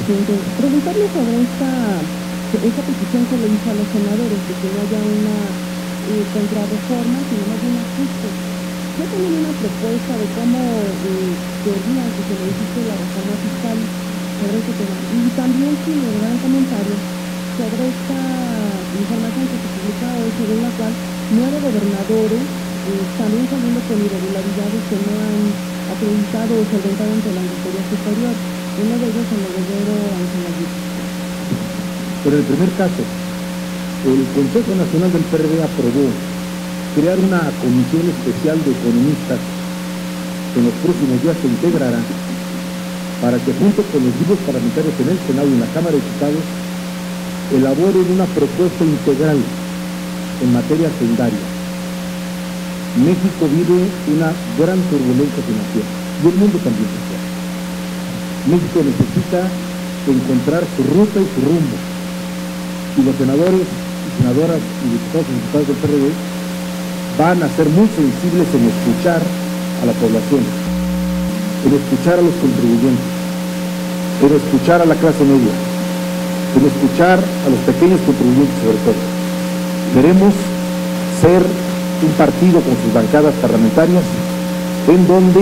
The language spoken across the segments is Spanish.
presidente. Preguntarle sobre esta petición que le hizo a los senadores de que no haya una contrarreforma, sino más bien ajuste. Yo tenía una propuesta de cómo querían que se modifique la reforma fiscal sobre este tema. Y también si me dan un comentario sobre esta información que se publica hoy, según la cual 9 gobernadores también saliendo con irregularidades que no han acreditado o solventado ante la Auditoría Superior. Uno de ellos en el Guerrero Ángel. Por el primer caso, el Consejo Nacional del PRD aprobó crear una comisión especial de economistas que en los próximos días se integrará para que junto con los grupos parlamentarios en el Senado y en la Cámara de Diputados elaboren una propuesta integral en materia hacendaria. México vive una gran turbulencia financiera y el mundo también social. México necesita encontrar su ruta y su rumbo, y los senadores y senadoras y diputados del PRD van a ser muy sensibles en escuchar a la población, en escuchar a los contribuyentes, en escuchar a la clase media, en escuchar a los pequeños contribuyentes sobre todo. Queremos ser un partido con sus bancadas parlamentarias en donde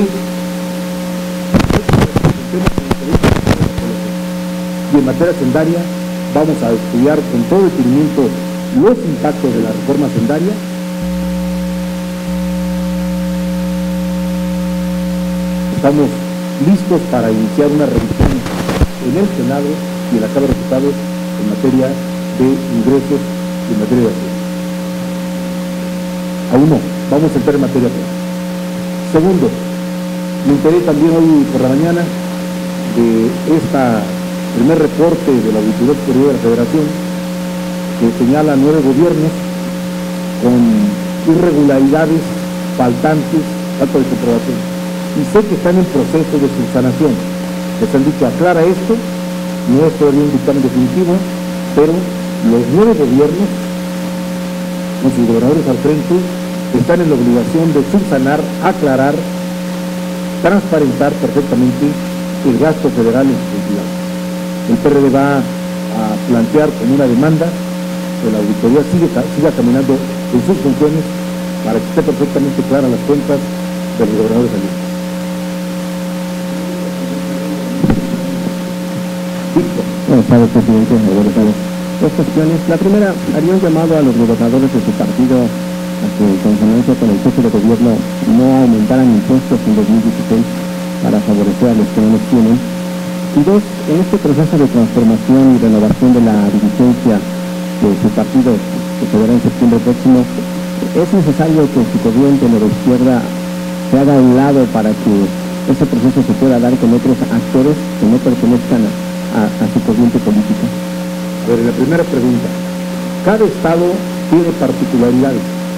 y en materia hacendaria vamos a estudiar con todo detenimiento los impactos de la reforma hacendaria. Estamos listos para iniciar una revisión en el Senado y en la Cámara de Diputados en materia de ingresos y en materia de hacienda. Aún no, vamos a entrar en materia de. Segundo, me enteré también hoy por la mañana de primer reporte de la Auditoría Superior de la Federación que señala 9 gobiernos con irregularidades, falta de comprobación. Y sé que están en proceso de subsanación. Les han dicho, aclara esto, no es todavía un dictamen definitivo, pero los 9 gobiernos, con sus gobernadores al frente, están en la obligación de subsanar, aclarar, transparentar perfectamente el gasto federal en sus entidades. El PRD va a plantear como una demanda que la auditoría siga caminando en sus funciones para que esté perfectamente clara las cuentas de los gobernadores salientes. Buenas tardes, presidente. Buenas tardes. Dos cuestiones. La primera, haría un llamado a los gobernadores de su partido a que, en consonancia con el jefe de gobierno, no aumentaran impuestos en 2016 para favorecer a los que no los tienen. Y dos, en este proceso de transformación y renovación de la dirigencia de su partido, que se verá en septiembre próximo, ¿es necesario que su corriente de la izquierda se haga a un lado para que ese proceso se pueda dar con otros actores que no pertenezcan a su corriente política? A ver, la primera pregunta. Cada estado tiene particularidades.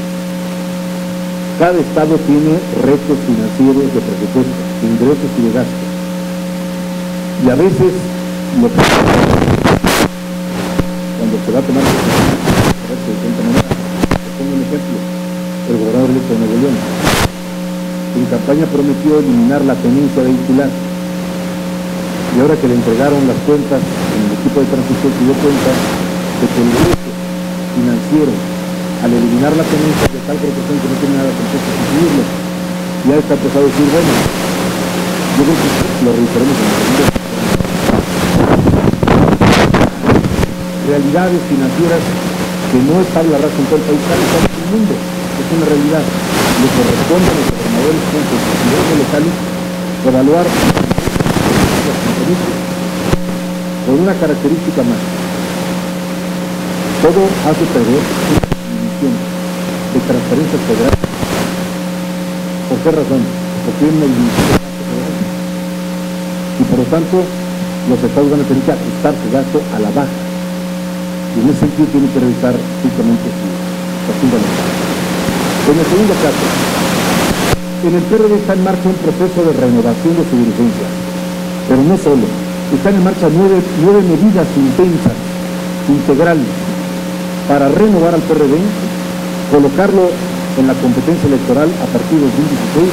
Cada estado tiene retos financieros de presupuesto, de ingresos y de gastos. Y a veces, cuando se va a tomar decisiones, te pongo un ejemplo, el gobernador electo de Nuevo León. En campaña prometió eliminar la tenencia vehicular. Y ahora que le entregaron las cuentas en el equipo de transición, se dio cuenta de que el reto financiero, al eliminar la tenencia de tal proporción que no tiene nada con sustituirlo, ya está empezado a decir, bueno, yo creo que lo revisaremos en el segundo. Realidades financieras que no es tabla rasa en todo el país, en todo el mundo, es una realidad. Le corresponde a los gobernadores con sus autoridades locales evaluar los compromisos con una característica más. Todo hace prever una disminución de transferencias federales. ¿Por qué razón? Porque hay una disminución de gasto federal. Y por lo tanto, los estados van a tener que ajustar su gasto a la baja. Y en ese sentido tiene que revisar justamente su hacienda local. En el segundo caso, en el PRD está en marcha un proceso de renovación de su dirigencia, pero no solo, están en marcha nueve medidas intensas, integrales, para renovar al PRD, colocarlo en la competencia electoral a partir de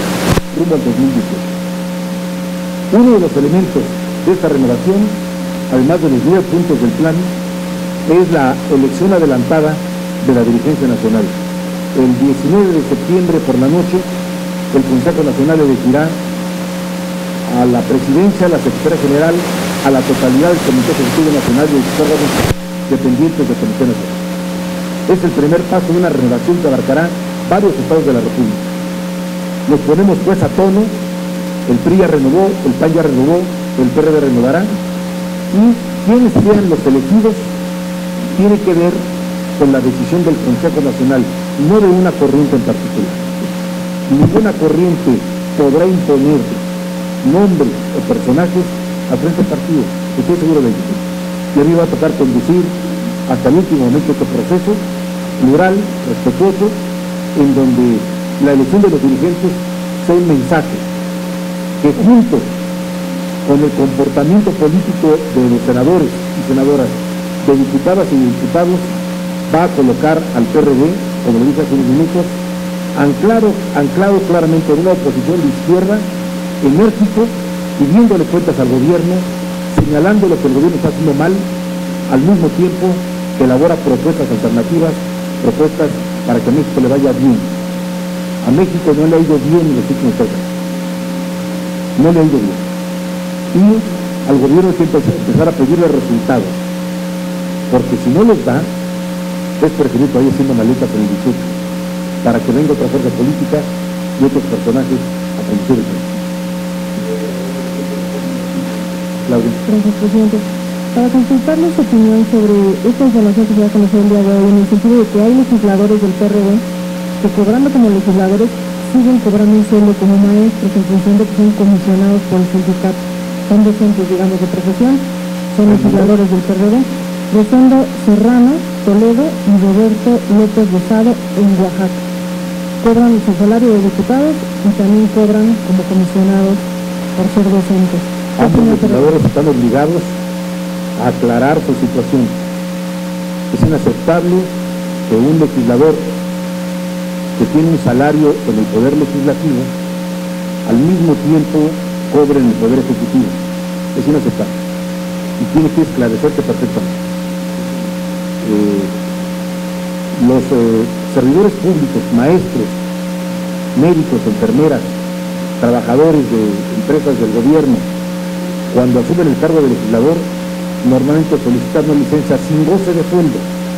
2016 rumbo al 2018. Uno de los elementos de esta renovación además de los 9 puntos del plan, es la elección adelantada de la dirigencia nacional. El 19 de septiembre por la noche, el Consejo Nacional elegirá a la presidencia, a la secretaria general, a la totalidad del Comité Ejecutivo Nacional y de sus órganos dependientes del Comité Nacional. Es el primer paso de una renovación que abarcará varios estados de la República. Nos ponemos pues a tono, el PRI ya renovó, el PAN ya renovó, el PRD renovará, y quienes sean los elegidos tiene que ver con la decisión del Consejo Nacional, no de una corriente en particular. Ninguna corriente podrá imponer nombres o personajes a frente al partido, estoy seguro de ello. Y a mí va a tocar conducir hasta el último momento este proceso plural, respetuoso, en donde la elección de los dirigentes sea un mensaje que junto con el comportamiento político de los senadores y senadoras, de diputadas y diputados, va a colocar al PRD, como lo dije hace unos minutos, anclado claramente en una oposición de izquierda, enérgico, pidiéndole cuentas al gobierno, señalando lo que el gobierno está haciendo mal, al mismo tiempo que elabora propuestas alternativas, propuestas para que a México le vaya bien. A México no le ha ido bien en los últimos años. No le ha ido bien. Y al gobierno hay que empezar a pedirle resultados, porque si no los da, es preferible todavía haciendo maletas en el 18, para que venga otra fuerza política y otros personajes a conducir el país. Claudia. Gracias, presidente. Para consultarle su opinión sobre esta información que se va a conocer el día de hoy, en el sentido de que hay legisladores del PRD que, cobrando como legisladores, siguen cobrando un sueldo como maestros en función de que son comisionados por el sindicato. Son docentes, digamos, de profesión, son legisladores del PRD. Rosendo Serrano, Toledo y Roberto López Rosado en Oaxaca. Cobran su salario de diputados y también cobran como comisionados por ser docentes. Ambos legisladores están obligados a aclarar su situación. Es inaceptable que un legislador que tiene un salario en el Poder Legislativo al mismo tiempo cobre en el Poder Ejecutivo. Es inaceptable. Y tiene que esclarecerse perfectamente. Los servidores públicos, maestros, médicos, enfermeras, trabajadores de empresas del gobierno, cuando asumen el cargo de legislador, normalmente solicitan una licencia sin goce de sueldo,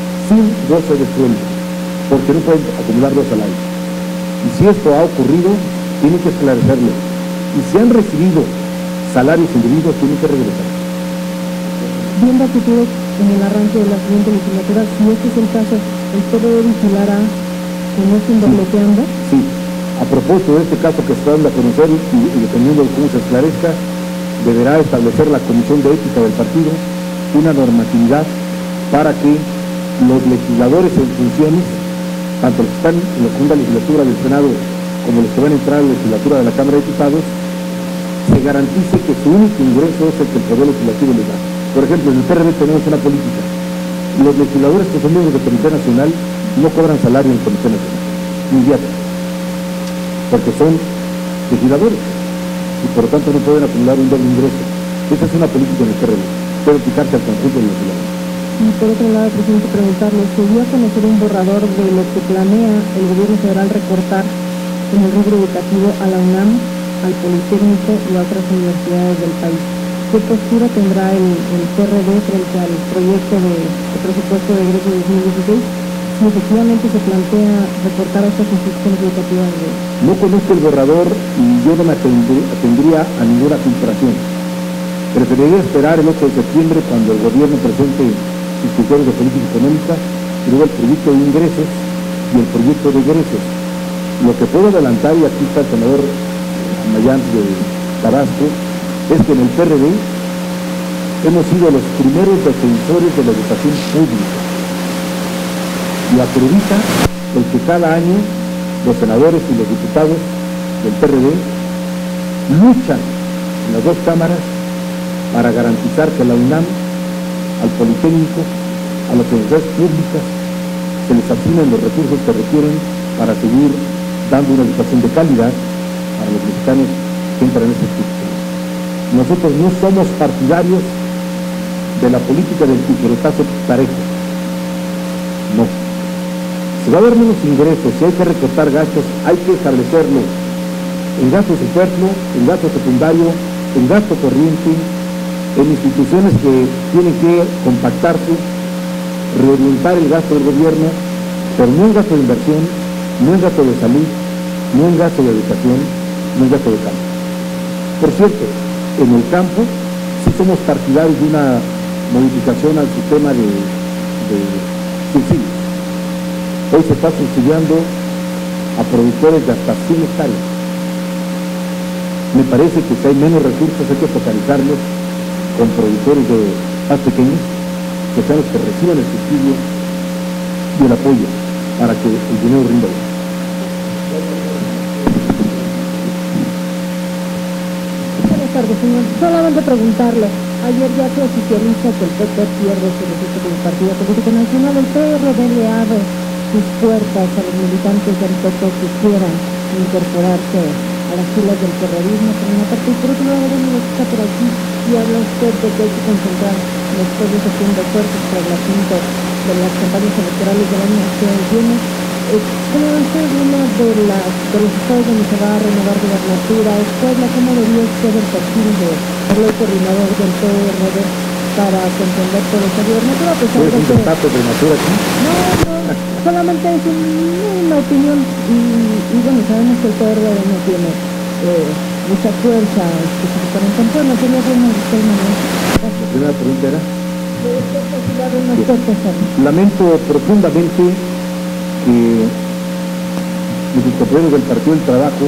porque no pueden acumular los salarios. Y si esto ha ocurrido, tienen que esclarecerlo. Y si han recibido salarios indebidos, tienen que regresar. Viendo a futuro en el arranque de la siguiente legislatura, si este es el caso, ¿el PRD vigilará que no estén dobleteando? Sí. A propósito de este caso que se está dando a conocer y dependiendo de cómo se esclarezca, deberá establecer la Comisión de Ética del partido una normatividad para que los legisladores en funciones, tanto los que están en la segunda legislatura del Senado como los que van a entrar a la legislatura de la Cámara de Diputados, se garantice que su único ingreso es el que el Poder Legislativo les da. Por ejemplo, en el PRD tenemos una política. Los legisladores que son miembros del Comité Nacional no cobran salario en el Comité Nacional, inmediato, porque son legisladores y por lo tanto no pueden acumular un doble ingreso. Esa es una política en el PRD, puede aplicarse al conjunto de los legisladores. Y por otro lado, presidente, preguntarle, ¿se dio a conocer un borrador de lo que planea el gobierno federal recortar en el rubro educativo a la UNAM, al Politécnico y a otras universidades del país? ¿Qué postura tendrá el PRD frente al proyecto de presupuesto de egreso de 2016? Si efectivamente se plantea recortar a estas instituciones educativas. No conozco el borrador y yo no me atendría a ninguna filtración. Preferiría esperar el 8 de septiembre cuando el gobierno presente sus criterios de política económica y luego el proyecto de ingresos y el proyecto de egresos. Lo que puedo adelantar, y aquí está el senador Mayán de Tabasco, es que en el PRD hemos sido los primeros defensores de la educación pública y acredita el que cada año los senadores y los diputados del PRD luchan en las dos cámaras para garantizar que la UNAM, al Politécnico, a las universidades públicas, se les asignen los recursos que requieren para seguir dando una educación de calidad para los mexicanos que entran en esta institución. Nosotros no somos partidarios de la política del tijeretazo parejo. No. Si va a haber menos ingresos, si hay que recortar gastos, hay que establecerlo en gasto superfluo, en gasto secundario, en gasto corriente, en instituciones que tienen que compactarse, reorientar el gasto del gobierno, pero no en gasto de inversión, no en gasto de salud, no en gasto de educación, no en gasto de campo. Por cierto, en el campo sí somos partidarios de una modificación al sistema de subsidios. Hoy se está subsidiando a productores de hasta 100 hectáreas. Me parece que si hay menos recursos hay que focalizarlos con productores más pequeños, que sean los que reciban el subsidio y el apoyo para que el dinero rinda bien. Buenas tardes, señor. Solamente preguntarle, ayer ya se oficializa que el PT pierde su registro como partido político nacional. El PRD le abre sus puertas a los militantes del PT que quieran incorporarse a las filas del terrorismo, por una parte, y por otro lado, bueno, está por aquí y habla usted de que hay que concentrar los pueblos haciendo esfuerzos para el asunto de las campañas electorales del año que viene. ¿Cómo va a ser uno de los estados donde se va a renovar gubernatura? ¿Es Puebla? ¿Cómo debería ser el perfil del coordinador del PRD para contender por esta gubernatura? ¿Es un dato de natura aquí? No, solamente es una opinión y bueno, sabemos que el PRD no tiene mucha fuerza específicamente en Puebla. Sería bueno usted, Manuel. La primera pregunta era... Bien. Lamento profundamente que nuestros compañeros del Partido del Trabajo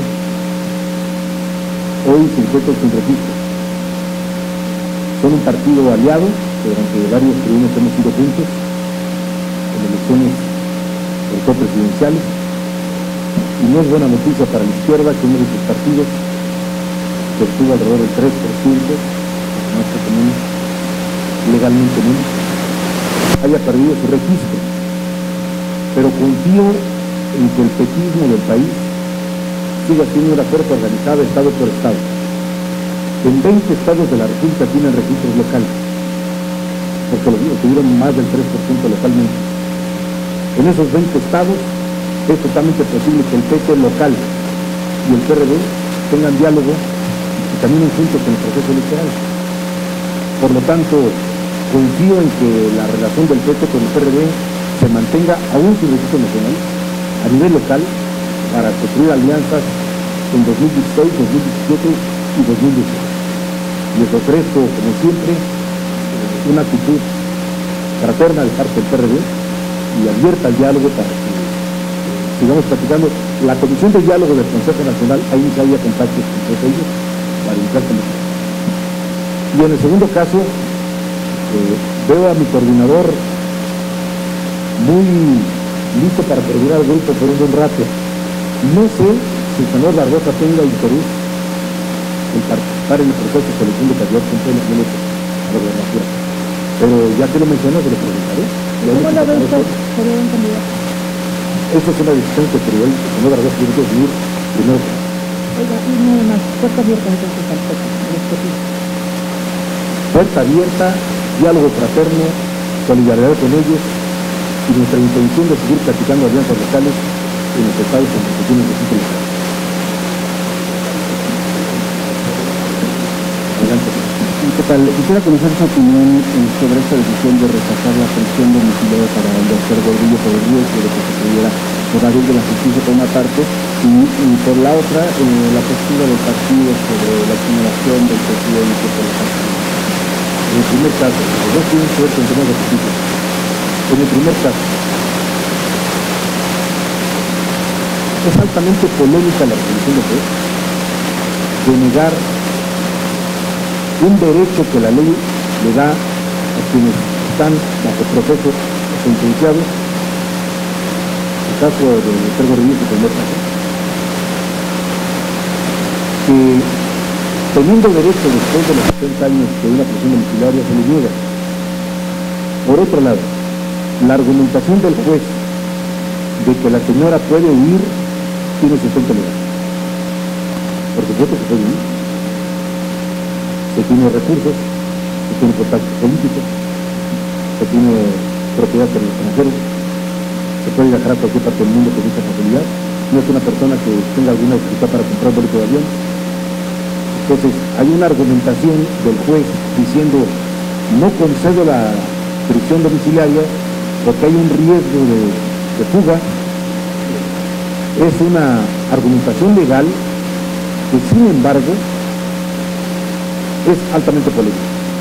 hoy se encuentran sin registro. Son un partido aliado, que durante varios periodos hemos ido juntos en elecciones presidenciales, y no es buena noticia para la izquierda que uno de sus partidos, que obtuvo alrededor del 3%, más o menos, legalmente menos, haya perdido su registro. Pero confío en que el petismo del país siga siendo una fuerza organizada estado por estado. En 20 estados de la República tienen registros locales, porque los digo, tuvieron más del 3% localmente. En esos 20 estados es totalmente posible que el PT local y el PRD tengan diálogo y caminen juntos en el proceso electoral. Por lo tanto, confío en que la relación del PT con el PRD se mantenga aún sin registro nacional a nivel local para construir alianzas en 2016, 2017 y 2018. Les ofrezco, como siempre, una actitud fraterna de parte del PRD y abierta al diálogo para que sigamos platicando. La Comisión de Diálogo del Consejo Nacional ha iniciado ya contactos con todos ellos para iniciar con eso. Y en el segundo caso, veo a mi coordinador muy listo para coordinar el grupo por un buen rato. No sé si el señor Barbosa tenga interés en participar en el proceso de selección de candidatos en Puebla a la gobernatura. Pero ya que lo mencionas, se lo preguntaré. ¿Cómo lo ve usted? ¿Sería un candidato? Esa es una decisión que el señor Barbosa tiene que decidir primero. Oiga, y nada más, puerta abierta entonces al PT. Puerta abierta, diálogo fraterno, solidaridad con ellos y nuestra intención de seguir practicando alianzas locales en los estados en los que tienen registro local. Adelante. ¿Qué tal? Quisiera conocer su opinión sobre esta decisión de rechazar la prisión domiciliaria para el doctor Gordillo por el riesgo de que se pudiera evadir de la justicia por una parte y por la otra la postura del partido sobre la exoneración del presidente por la partido. En el primer caso, los dos tienen que ver con temas de justicia. En el primer caso, es altamente polémica la resolución de juez de negar un derecho que la ley le da a quienes están bajo proceso sentenciados, el caso del doctor Gordillo, el primer caso, que teniendo derecho después de los 70 años de una prisión domiciliaria se le niega. Por otro lado, la argumentación del juez de que la señora puede huir tiene sustento legal. Por supuesto que puede huir. Se tiene recursos, se tiene contactos políticos, se tiene propiedad por el extranjero, se puede viajar a cualquier parte del mundo con mucha facilidad, no es una persona que tenga alguna dificultad para comprar un boleto de avión. Entonces, hay una argumentación del juez diciendo, no concedo la prisión domiciliaria porque hay un riesgo de fuga. Es una argumentación legal que, sin embargo, es altamente polémica.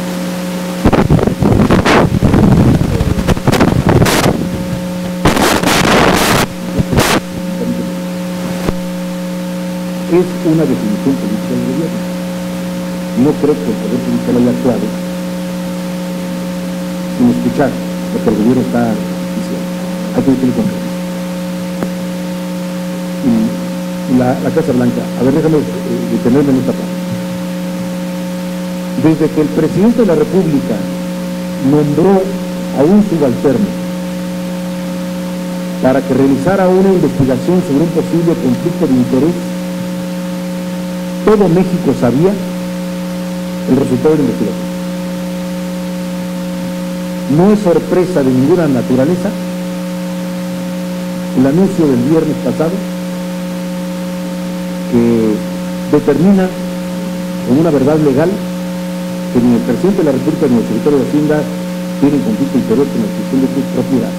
Es una definición política del gobierno. No creo que el Poder Judicial haya actuado sin escuchar lo que el gobierno está diciendo. Hay que decirlo con claridad. Y la Casa Blanca, a ver, déjame detenerme en esta parte. Desde que el presidente de la República nombró a un subalterno para que realizara una investigación sobre un posible conflicto de interés, todo México sabía el resultado de la investigación. No es sorpresa de ninguna naturaleza el anuncio del viernes pasado que determina con una verdad legal que ni el presidente de la República ni el secretario de Hacienda tienen conflicto de interés en la gestión de sus propiedades.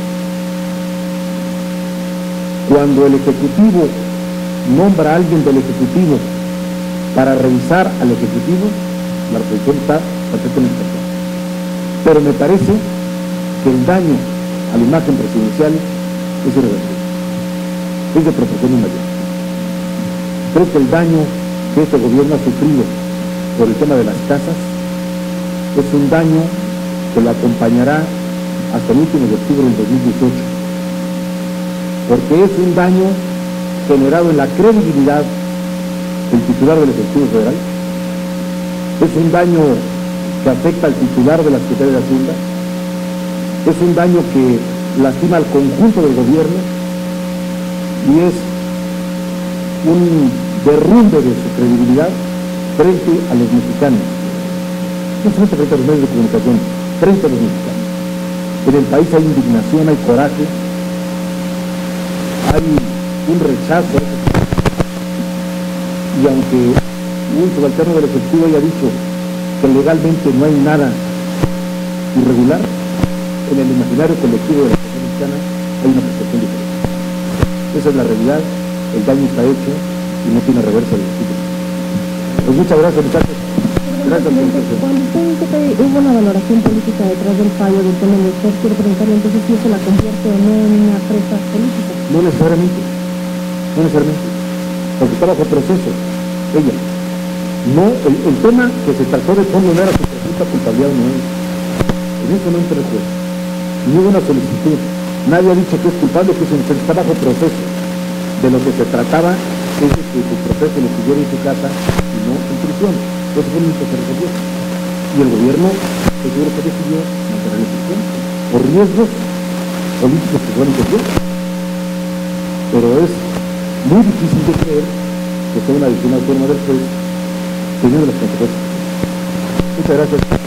Cuando el Ejecutivo nombra a alguien del Ejecutivo para revisar al Ejecutivo, la reflexión está perfectamente clara. Pero me parece que el daño a la imagen presidencial es irreversible, es de proporciones mayores. Creo que el daño que este gobierno ha sufrido por el tema de las casas es un daño que lo acompañará hasta el último de octubre del 2018, porque es un daño generado en la credibilidad del titular del Ejecutivo Federal, es un daño que afecta al titular de la Secretaría de Hacienda, es un daño que lastima al conjunto del gobierno y es un derrumbe de su credibilidad frente a los mexicanos, no solamente frente a los medios de comunicación, frente a los mexicanos. En el país hay indignación, hay coraje, hay un rechazo, y aunque un subalterno del Ejecutivo haya dicho que legalmente no hay nada irregular, en el imaginario colectivo de la sociedad mexicana hay una percepción diferente. Esa es la realidad, el daño está hecho y no tiene reversa de justicia. Pues muchas gracias, muchachos. Gracias por la atención. Cuando usted dice que hubo una valoración política detrás del fallo del tema de usted, quiero preguntarle entonces si eso la convierte o no en una presa política. No necesariamente, porque está bajo proceso, ella. No, el tema que se trató de fondo no era su presunta culpabilidad, no es. En eso no entra el juez. Ni hubo una solicitud. Nadie ha dicho que es culpable, que está bajo proceso. De lo que se trataba es de que su proceso lo tuviera en su casa y no en prisión. Eso fue lo único que se resolvió. Y el gobierno, seguro que decidió mantener la prisión por riesgos políticos que fueron incumplidos. Pero es muy difícil de creer que sea una decisión autónoma del juez teniendo las consecuencias. Muchas gracias.